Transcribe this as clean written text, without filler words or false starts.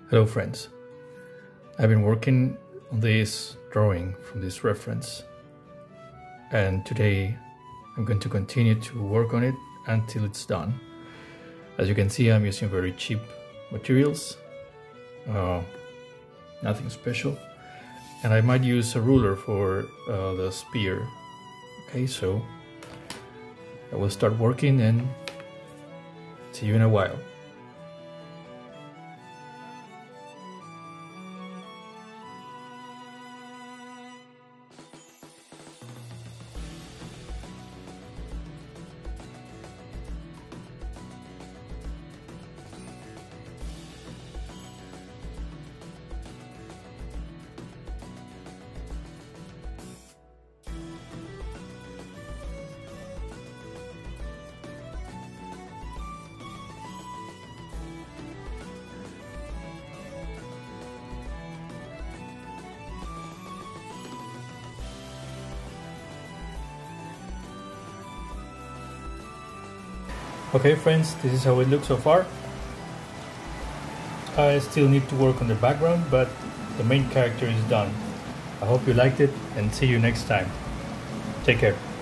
Hello friends, I've been working on this drawing from this reference, and today I'm going to continue to work on it until it's done. As you can see, I'm using very cheap materials, nothing special, and I might use a ruler for the spear. Okay, so I will start working and see you in a while. Okay friends, this is how it looks so far. I still need to work on the background, but the main character is done. I hope you liked it and see you next time. Take care.